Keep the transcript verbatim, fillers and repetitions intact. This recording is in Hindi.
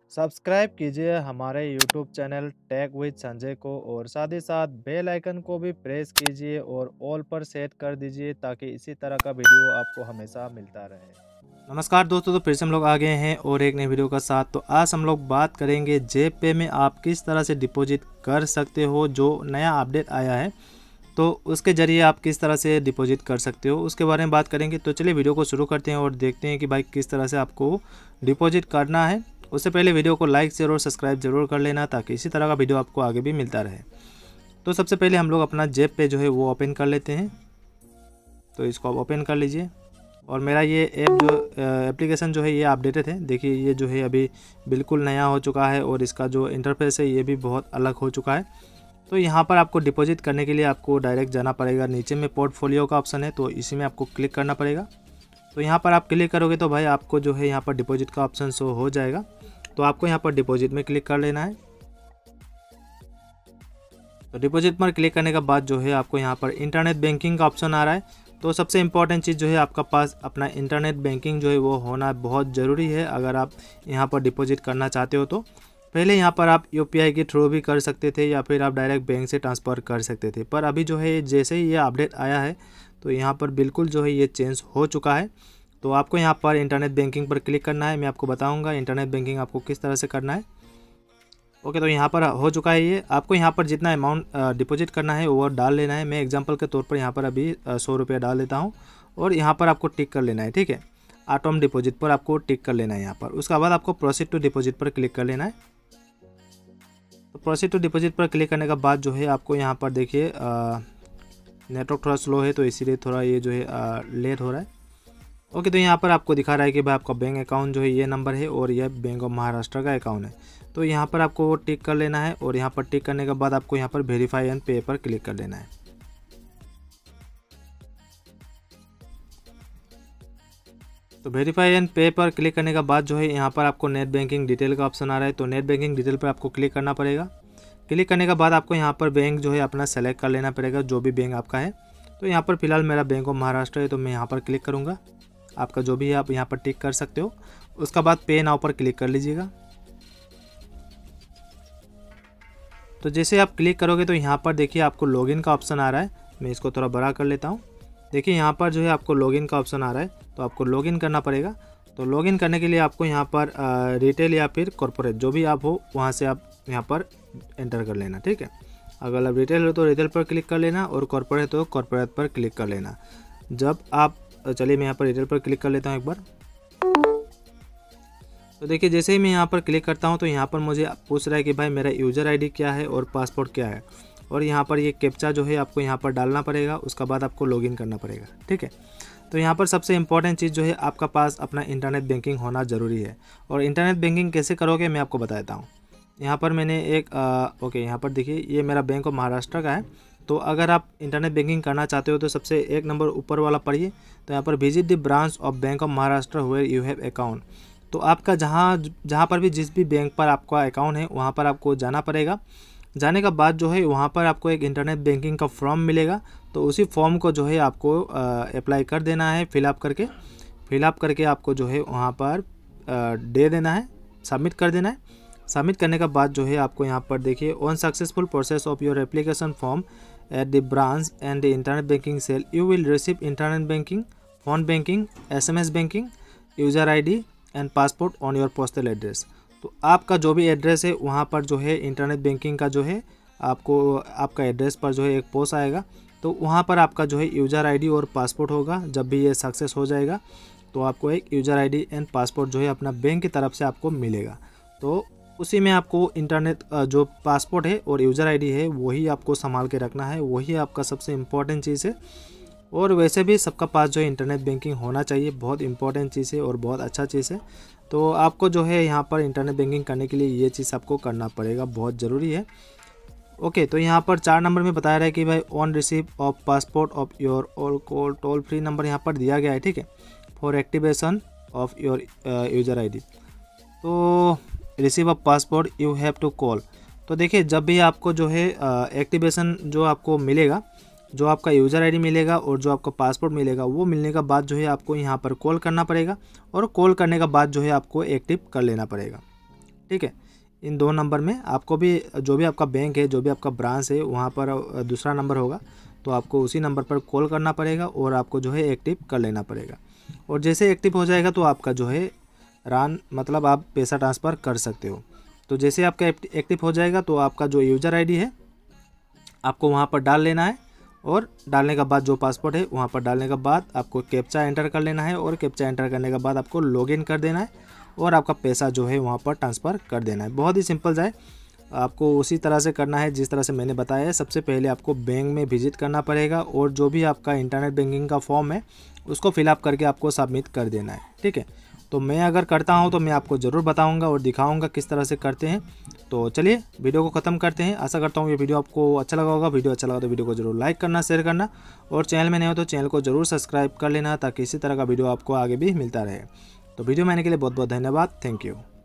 सब्सक्राइब कीजिए हमारे YouTube channel tech with Sanjay को और साथ ही साथ बेल आइकन को भी प्रेस कीजिए और ऑल पर सेट कर दीजिए ताकि इसी तरह का वीडियो आपको हमेशा मिलता रहे। नमस्कार दोस्तों, तो फिर से हम लोग आ गए हैं और एक नई वीडियो का साथ। तो आज हम लोग बात करेंगे जेप पे में आप किस तरह से डिपॉजिट कर सकते हो। जो नया अपडेट आया है तो उसके ज़रिए आप किस तरह से डिपॉजिट कर सकते हो उसके बारे में बात करेंगे। तो चलिए वीडियो को शुरू करते हैं और देखते हैं कि भाई किस तरह से आपको डिपॉजिट करना है। उससे पहले वीडियो को लाइक शेयर और सब्सक्राइब जरूर कर लेना ताकि इसी तरह का वीडियो आपको आगे भी मिलता रहे। तो सबसे पहले हम लोग अपना जेप पे जो है वो ओपन कर लेते हैं। तो इसको आप ओपन कर लीजिए और मेरा ये ऐप जो एप्लीकेशन जो है ये अपडेटेड है। देखिए ये जो है अभी बिल्कुल नया हो चुका है और इसका जो इंटरफेस है ये भी बहुत अलग हो चुका है। तो यहाँ पर आपको डिपॉजिट करने के लिए आपको डायरेक्ट जाना पड़ेगा। नीचे में पोर्टफोलियो का ऑप्शन है तो इसी में आपको क्लिक करना पड़ेगा। तो यहाँ पर आप क्लिक करोगे तो भाई आपको जो है यहाँ पर डिपॉजिट का ऑप्शन शो हो जाएगा। तो आपको यहाँ पर डिपॉजिट में क्लिक कर लेना है। तो डिपॉजिट पर क्लिक करने के बाद जो है आपको यहाँ पर इंटरनेट बैंकिंग का ऑप्शन आ रहा है। तो सबसे इम्पॉर्टेंट चीज़ जो है आपका पास अपना इंटरनेट बैंकिंग जो है वो होना बहुत ज़रूरी है अगर आप यहाँ पर डिपॉजिट करना चाहते हो। तो पहले यहाँ पर आप यूपीआई के थ्रू भी कर सकते थे या फिर आप डायरेक्ट बैंक से ट्रांसफ़र कर सकते थे, पर अभी जो है जैसे ही ये अपडेट आया है तो यहाँ पर बिल्कुल जो है ये चेंज हो चुका है। तो आपको यहाँ पर इंटरनेट बैंकिंग पर क्लिक करना है। मैं आपको बताऊँगा इंटरनेट बैंकिंग आपको किस तरह से करना है। ओके, तो यहाँ पर हो चुका है ये। आपको यहाँ पर जितना अमाउंट डिपॉजिट करना है वो डाल लेना है। मैं एग्जांपल के तौर पर यहाँ पर अभी सौ रुपये डाल देता हूँ और यहाँ पर आपको टिक कर लेना है। ठीक है, ऑटोम डिपॉजिट पर आपको टिक कर लेना है यहाँ पर। उसके बाद आपको प्रोसीड टू डिपॉजिट पर क्लिक कर लेना है। तो प्रोसीड टू डिपॉजिट पर क्लिक करने के बाद जो है आपको यहाँ पर देखिए नेटवर्क थोड़ा स्लो है तो इसीलिए थोड़ा ये जो है लेट हो रहा है। ओके, तो यहाँ पर आपको दिखा रहा है कि भाई आपका बैंक अकाउंट जो है ये नंबर है और यह बैंक ऑफ महाराष्ट्र का अकाउंट है। तो यहाँ पर आपको टिक कर लेना है और यहाँ पर टिक करने के बाद आपको यहाँ पर वेरीफाई एंड पे पर क्लिक कर लेना है। तो वेरीफाई एंड पे पर क्लिक करने के बाद जो है यहाँ पर आपको नेट बैंकिंग डिटेल का ऑप्शन आ रहा है। तो नेट बैंकिंग डिटेल पर आपको क्लिक करना पड़ेगा। क्लिक करने के बाद आपको यहाँ पर बैंक जो है अपना सेलेक्ट कर लेना पड़ेगा, जो भी बैंक आपका है। तो यहाँ पर फिलहाल मेरा बैंक ऑफ महाराष्ट्र है तो मैं यहाँ पर क्लिक करूँगा। आपका जो भी है आप यहाँ पर टिक कर सकते हो। उसके बाद पे नाउ पर क्लिक कर लीजिएगा। तो जैसे आप क्लिक करोगे तो यहाँ पर देखिए आपको लॉगिन का ऑप्शन आ रहा है। मैं इसको थोड़ा बड़ा कर लेता हूँ। देखिए यहाँ पर जो है आपको लॉगिन का ऑप्शन आ रहा है तो आपको लॉगिन करना पड़ेगा। तो लॉगिन करने के लिए आपको यहाँ पर रिटेल या फिर कॉर्पोरेट जो भी आप हो वहाँ से आप यहाँ पर एंटर कर लेना। ठीक है, अगर आप रिटेल हो तो रिटेल पर क्लिक कर लेना और कॉर्पोरेट हो तो कॉर्पोरेट पर क्लिक कर लेना। जब आप चलिए मैं यहाँ पर रिटेल पर क्लिक कर लेता हूँ एक बार। तो देखिए जैसे ही मैं यहाँ पर क्लिक करता हूँ तो यहाँ पर मुझे पूछ रहा है कि भाई मेरा यूज़र आईडी क्या है और पासपोर्ट क्या है, और यहाँ पर ये कैप्चा जो है आपको यहाँ पर डालना पड़ेगा। उसके बाद आपको लॉगिन करना पड़ेगा। ठीक है, तो यहाँ पर सबसे इम्पॉर्टेंट चीज़ जो है आपका पास अपना इंटरनेट बैंकिंग होना ज़रूरी है। और इंटरनेट बैंकिंग कैसे करोगे मैं आपको बताता हूँ। यहाँ पर मैंने एक आ, ओके यहाँ पर देखिए ये मेरा बैंक ऑफ महाराष्ट्र का है। तो अगर आप इंटरनेट बैंकिंग करना चाहते हो तो सबसे एक नंबर ऊपर वाला पढ़िए। तो यहाँ पर visit the branch of bank of Maharashtra where you have account. तो आपका जहाँ जहाँ पर भी जिस भी बैंक पर आपका अकाउंट है वहाँ पर आपको जाना पड़ेगा। जाने का बाद जो है वहाँ पर आपको एक इंटरनेट बैंकिंग का फॉर्म मिलेगा। तो उसी फॉर्म को जो है आपको अप्लाई कर देना है, फिलअप करके फिलअप करके आपको जो है वहाँ पर आ, दे देना है, सबमिट कर देना है। सबमिट करने का बाद जो है आपको यहाँ पर देखिए on successful process of your application form at the branch and the internet banking cell you will receive internet banking, phone banking, SMS banking, user ID and passport on your postal address. तो आपका जो भी एड्रेस है वहाँ पर जो है इंटरनेट बैंकिंग का जो है आपको आपका एड्रेस पर जो है एक पोस्ट आएगा। तो वहाँ पर आपका जो है यूज़र आईडी और पासपोर्ट होगा। जब भी ये सक्सेस हो जाएगा तो आपको एक यूज़र आईडी एंड पासपोर्ट जो है अपना बैंक की तरफ से आपको मिलेगा। तो उसी में आपको इंटरनेट जो पासपोर्ट है और यूज़र आईडी है वही आपको संभाल के रखना है, वही आपका सबसे इम्पोर्टेंट चीज़ है। और वैसे भी सबका पास जो है इंटरनेट बैंकिंग होना चाहिए, बहुत इंपॉर्टेंट चीज़ है और बहुत अच्छा चीज़ है। तो आपको जो है यहाँ पर इंटरनेट बैंकिंग करने के लिए ये चीज़ आपको करना पड़ेगा, बहुत ज़रूरी है। ओके, तो यहाँ पर चार नंबर में बताया रहा है कि भाई on receive of passport of your और कॉल टोल फ्री नंबर यहाँ पर दिया गया है। ठीक है, for activation of your user I D. तो receive of passport you have to call. तो देखिए जब भी आपको जो है एक्टिवेशन जो आपको मिलेगा, जो आपका यूज़र आईडी मिलेगा और जो आपका पासपोर्ट मिलेगा, वो मिलने का बाद जो है आपको यहाँ पर कॉल करना पड़ेगा और कॉल करने का बाद जो है आपको एक्टिव कर लेना पड़ेगा। ठीक है। इन दो नंबर में आपको भी जो भी आपका बैंक है, जो भी आपका ब्रांच है, वहाँ पर दूसरा नंबर होगा, तो आपको उसी नंबर पर कॉल करना पड़ेगा और आपको जो है एक्टिव कर लेना पड़ेगा। और जैसे एक्टिव हो जाएगा तो आपका जो है रान मतलब आप पैसा ट्रांसफ़र कर सकते हो। तो जैसे आपका एक्टिव हो जाएगा तो आपका जो यूज़र आईडी है आपको वहाँ पर डाल लेना है, और डालने के बाद जो पासवर्ड है वहाँ पर डालने के बाद आपको कैप्चा एंटर कर लेना है, और कैप्चा एंटर करने के बाद आपको लॉगिन कर देना है और आपका पैसा जो है वहाँ पर ट्रांसफ़र कर देना है। बहुत ही सिंपल सा है, आपको उसी तरह से करना है जिस तरह से मैंने बताया है। सबसे पहले आपको बैंक में विजिट करना पड़ेगा और जो भी आपका इंटरनेट बैंकिंग का फॉर्म है उसको फिलअप करके आपको सबमिट कर देना है, ठीक है। तो मैं अगर करता हूँ तो मैं आपको ज़रूर बताऊँगा और दिखाऊँगा किस तरह से करते हैं। तो चलिए वीडियो को ख़त्म करते हैं। आशा करता हूँ ये वीडियो आपको अच्छा लगा होगा। वीडियो अच्छा लगा तो वीडियो को जरूर लाइक करना, शेयर करना, और चैनल में नए हो तो चैनल को जरूर सब्सक्राइब कर लेना ताकि इसी तरह का वीडियो आपको आगे भी मिलता रहे। तो वीडियो में आने के लिए बहुत बहुत धन्यवाद। Thank you.